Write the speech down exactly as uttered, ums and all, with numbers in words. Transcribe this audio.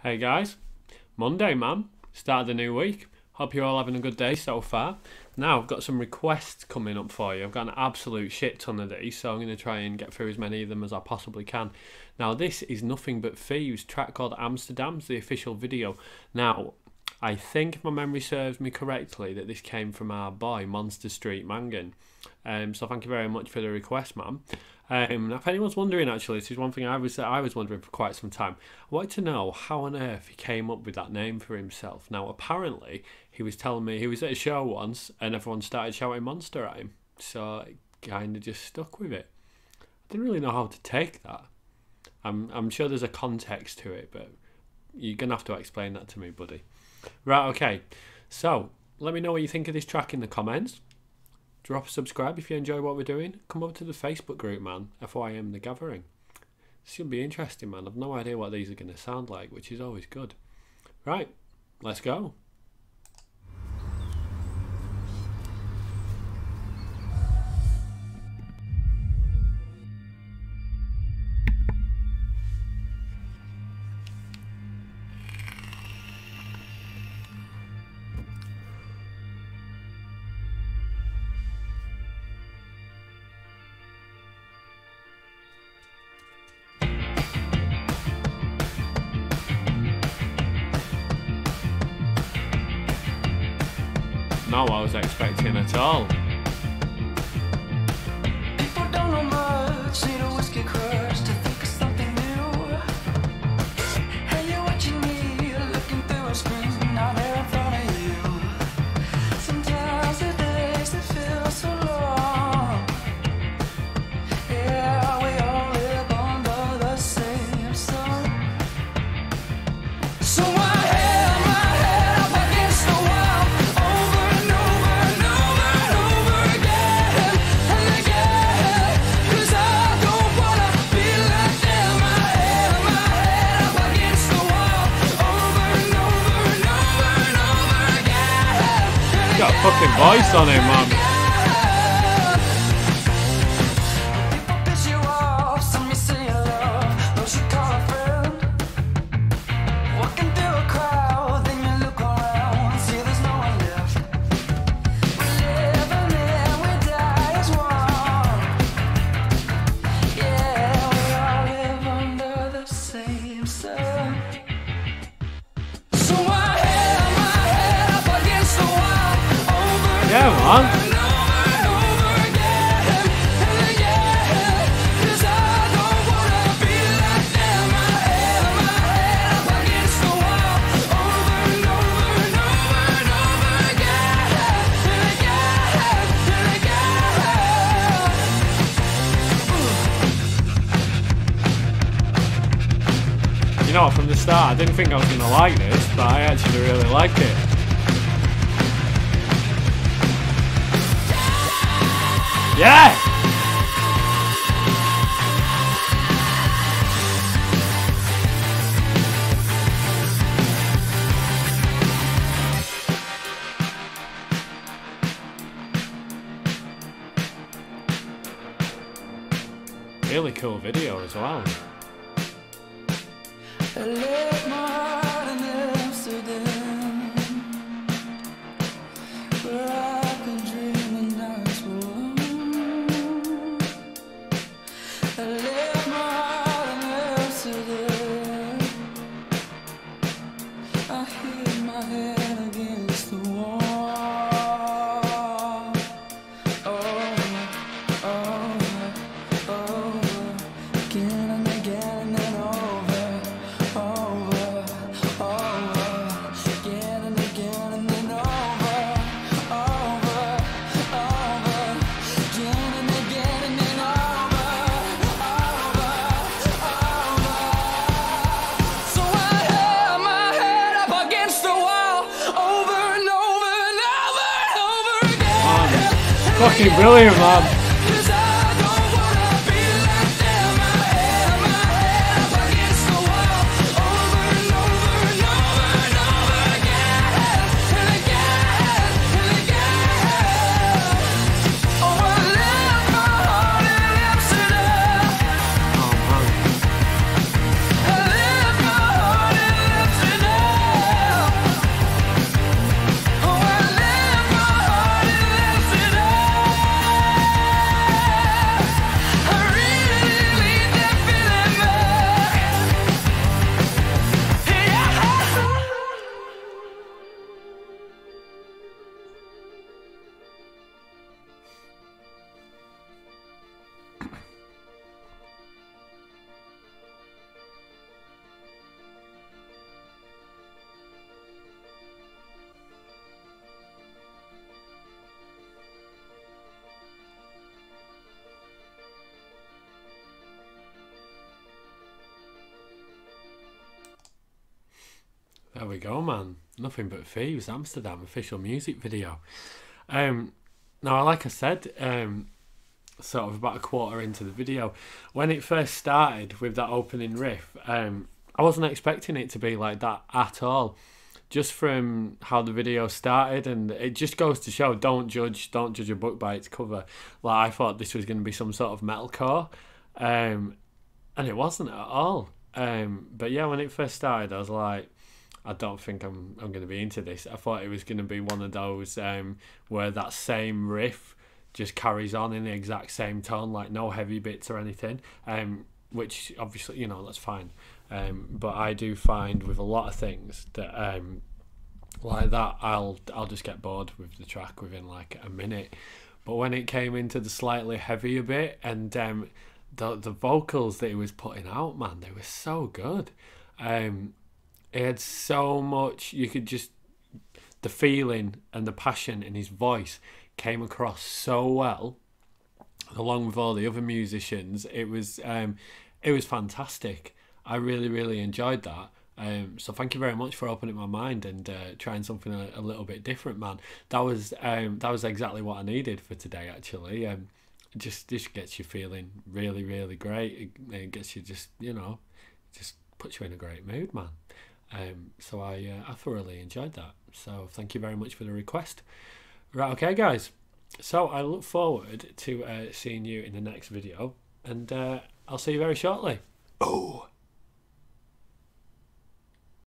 Hey guys, Monday man, start of the new week. Hope you're all having a good day so far. Now I've got some requests coming up for you. I've got an absolute shit ton of these, so I'm going to try and get through as many of them as I possibly can. Now this is Nothing But Thieves, track called Amsterdam's the official video. Now I think if my memory serves me correctly that this came from our boy Monster Street Mangan. Um, so thank you very much for the request, man. Um, if anyone's wondering, actually, this is one thing I was I was wondering for quite some time. I wanted to know how on earth he came up with that name for himself. Now, apparently, he was telling me he was at a show once and everyone started shouting Monster at him. So it kind of just stuck with it. I didn't really know how to take that. I'm I'm sure there's a context to it, but you're gonna have to explain that to me, buddy. Right, okay. So let me know what you think of this track in the comments. Drop a subscribe if you enjoy what we're doing. Come over to the Facebook group, man. F Y M The Gathering. This should be interesting, man. I've no idea what these are going to sound like, which is always good. Right, let's go. Not what I was expecting at all. People don't know much, need a whiskey crush to think of something new. Hey, you're what you need, looking through a screen, now they're in front of you. Sometimes the days they feel so long. Yeah, we all live under the same sun. So I held my head up against the wall, over and over and over and over again and again, 'cause I don't wanna be like them. I held my head up against the wall, over and over and over and over again. He's got a fucking voice on him, man. People piss you off, some you say you love, those you call a friend. Walking through a crowd, then you look around, see there's no one left. We live and then we die as one. Yeah, we all live under the same sun. So I held my head up against the wall, over and Yeah, man. over and over again and again, 'cause I don't wanna be like them. I held my head up against the wall, over and over and over and over again and again and again. You know what, from the start I didn't think I was going to like this, but I actually really like it. Yeah! Really cool video as well. I left my heart in Amsterdam, where I could dream and nights were long. I left my heart in Amsterdam, I hit my head against the wall. Oh, oh, oh, again and again and then over, over, over, again and again and then over, over, over, again and again and then over, over, over. So I held my head up against the wall, over and over and over and over again. Fucking brilliant, man. 'Cause I don't wanna be like them. I held my head up against the wall, over and over and over and over again and again and again. Oh, I left my heart in Amsterdam. Oh, man. I left my heart in There we go, man. Nothing But Thieves, Amsterdam official music video. Um, now, like I said, um, sort of about a quarter into the video, when it first started with that opening riff, um, I wasn't expecting it to be like that at all. Just from how the video started, and it just goes to show, don't judge, don't judge a book by its cover. Like, I thought this was going to be some sort of metalcore, um, and it wasn't at all. Um, but yeah, when it first started, I was like, I don't think I'm I'm going to be into this. I thought it was going to be one of those um, where that same riff just carries on in the exact same tone, like no heavy bits or anything, um, which obviously, you know, that's fine. Um, but I do find with a lot of things that um, like that, I'll I'll just get bored with the track within like a minute. But when it came into the slightly heavier bit, and um, the the vocals that he was putting out, man, they were so good. Um, It had so much, you could just, the feeling and the passion in his voice came across so well, along with all the other musicians. It was um, it was fantastic. I really, really enjoyed that. Um, so thank you very much for opening my mind and uh, trying something a, a little bit different, man. That was um, that was exactly what I needed for today, actually. Um, just just gets you feeling really, really great. It, it gets you just, you know, just puts you in a great mood, man. Um, so I uh, I thoroughly enjoyed that. So thank you very much for the request. Right, okay, guys. So I look forward to uh, seeing you in the next video, and uh, I'll see you very shortly. Oh.